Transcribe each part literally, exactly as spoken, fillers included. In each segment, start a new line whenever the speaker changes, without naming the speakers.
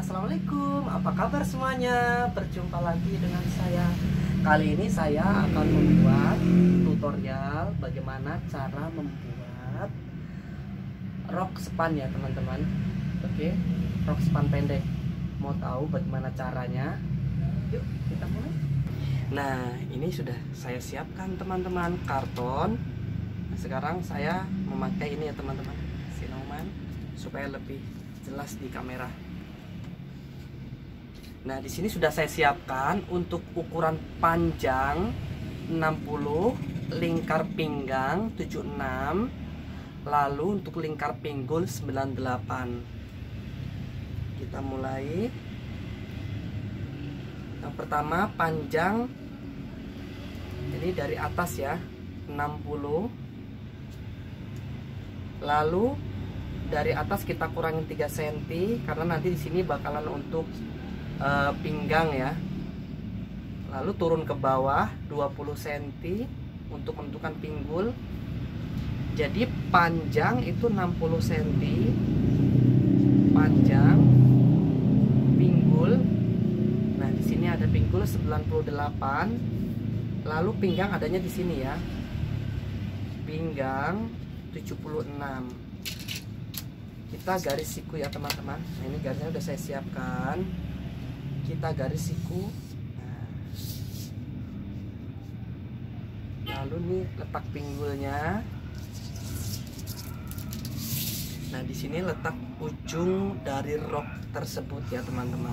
Assalamualaikum, apa kabar semuanya? Berjumpa lagi dengan saya. Kali ini saya akan membuat tutorial bagaimana cara membuat rok span ya teman-teman. Oke, rok span pendek. Mau tahu bagaimana caranya? Yuk kita mulai. Nah, ini sudah saya siapkan teman-teman, karton. Nah, sekarang saya memakai ini ya teman-teman, siloman, supaya lebih jelas di kamera. Nah, di sini sudah saya siapkan untuk ukuran panjang enam puluh, lingkar pinggang tujuh puluh enam, lalu untuk lingkar pinggul sembilan puluh delapan. Kita mulai. Yang pertama panjang, ini dari atas ya, enam puluh. Lalu dari atas kita kurangin tiga sentimeter karena nanti di sini bakalan untuk Uh, pinggang ya. Lalu turun ke bawah dua puluh sentimeter untuk menentukan pinggul. Jadi panjang itu enam puluh sentimeter, panjang pinggul. Nah, di sini ada pinggul sembilan puluh delapan. Lalu pinggang adanya di sini ya. Pinggang tujuh puluh enam. Kita garis siku ya teman-teman. Nah, ini garisnya udah saya siapkan. Kita garis siku. Nah, lalu nih letak pinggulnya. Nah, di sini letak ujung dari rok tersebut ya teman-teman.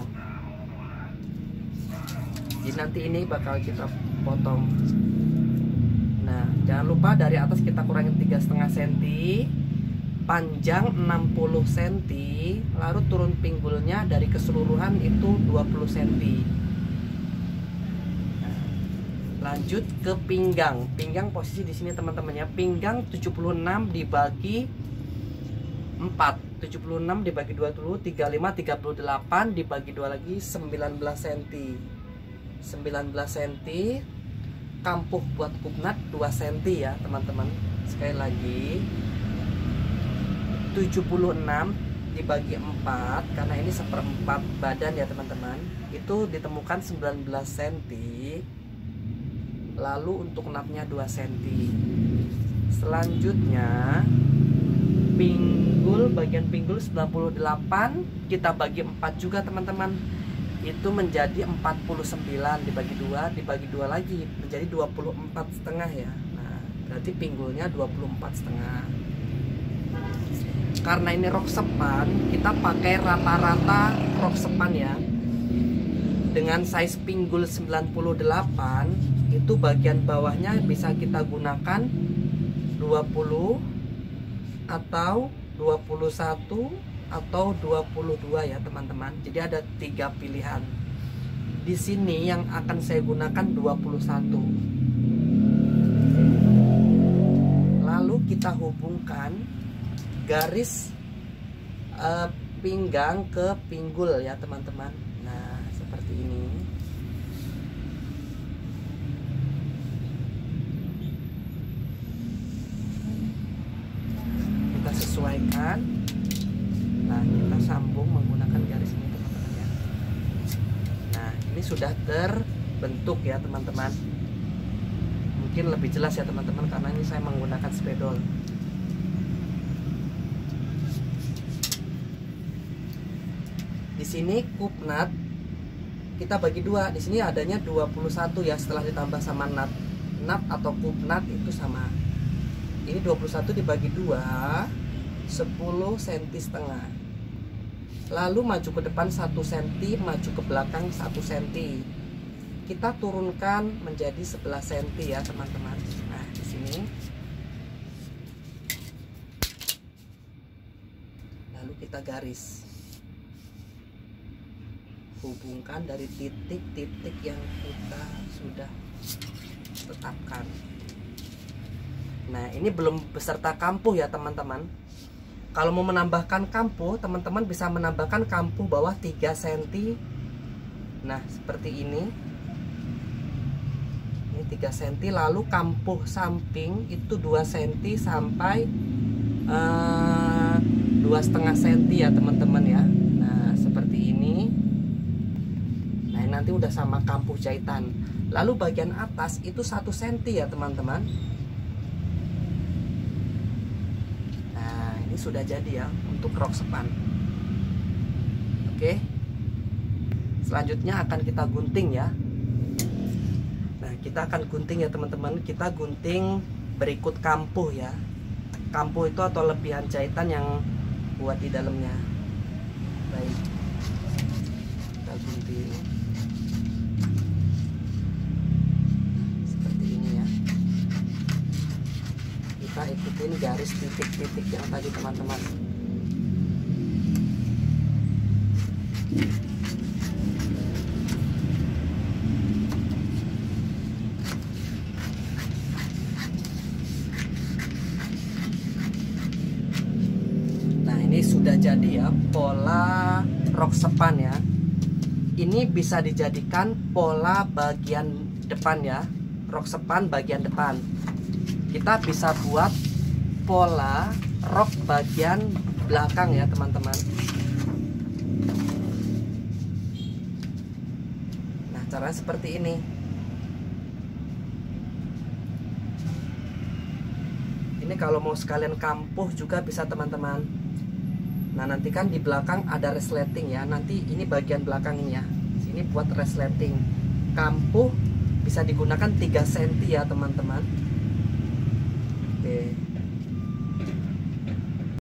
Jadi nanti ini bakal kita potong. Nah, jangan lupa dari atas kita kurangin tiga koma lima sentimeter, panjang enam puluh sentimeter, lalu turun pinggulnya dari keseluruhan itu dua puluh sentimeter. Nah, lanjut ke pinggang. Pinggang posisi di sini teman-teman ya. Pinggang tujuh puluh enam dibagi empat. tujuh puluh enam dibagi dua puluh, tiga puluh lima, tiga puluh delapan dibagi dua lagi sembilan belas sentimeter. sembilan belas sentimeter. Kampuh buat kupnat dua sentimeter ya teman-teman. Sekali lagi, tujuh puluh enam dibagi empat, karena ini seperempat badan ya teman-teman, itu ditemukan sembilan belas sentimeter. Lalu untuk knapnya dua sentimeter. Selanjutnya pinggul, bagian pinggul sembilan puluh delapan kita bagi empat juga teman-teman, itu menjadi empat puluh sembilan, dibagi dua, dibagi dua lagi menjadi dua puluh empat setengah ya. Nah, berarti pinggulnya dua puluh empat setengah. Karena ini rok sepan, kita pakai rata-rata rok sepan ya. Dengan size pinggul sembilan puluh delapan, itu bagian bawahnya bisa kita gunakan dua puluh atau dua puluh satu atau dua puluh dua ya teman-teman. Jadi ada tiga pilihan. Di sini yang akan saya gunakan dua puluh satu. Lalu kita hubungkan garis uh, pinggang ke pinggul ya teman-teman. Nah, seperti ini. Kita sesuaikan. Nah, kita sambung menggunakan garis ini teman-teman ya. Nah, ini sudah terbentuk ya teman-teman. Mungkin lebih jelas ya teman-teman karena ini saya menggunakan spidol. Di sini kupnat kita bagi dua. Di sini adanya dua puluh satu ya, setelah ditambah sama nut. Nut atau kupnat itu sama. Ini dua puluh satu dibagi dua, sepuluh sentimeter setengah. Lalu maju ke depan satu sentimeter, maju ke belakang satu sentimeter. Kita turunkan menjadi sebelas sentimeter ya teman-teman. Nah, di sini. Lalu kita garis. Hubungkan dari titik-titik yang kita sudah tetapkan. Nah, ini belum beserta kampuh ya teman-teman. Kalau mau menambahkan kampuh, teman-teman bisa menambahkan kampuh bawah tiga sentimeter. Nah, seperti ini. Ini tiga sentimeter, lalu kampuh samping itu dua sentimeter sampai uh, dua setengah senti ya teman-teman ya. Nah seperti ini. nanti udah sama kampuh jahitan. Lalu bagian atas itu satu senti ya teman-teman. Nah ini sudah jadi ya untuk rok sepan. Oke, selanjutnya akan kita gunting ya. Nah kita akan gunting ya teman-teman. Kita gunting berikut kampuh ya. Kampuh itu atau lebihan jahitan yang buat di dalamnya. Baik, kita gunting seperti ini ya. Kita ikutin garis titik-titik yang tadi teman-teman. Ini sudah jadi ya pola rok sepan ya. Ini bisa dijadikan pola bagian depan ya, rok sepan bagian depan. Kita bisa buat pola rok bagian belakang ya teman-teman. Nah caranya seperti ini. Ini kalau mau sekalian kampuh juga bisa teman-teman. Nah nanti kan di belakang ada resleting ya. Nanti ini bagian belakang ini ya. Sini buat resleting. Kampuh bisa digunakan tiga senti ya teman-teman. Oke.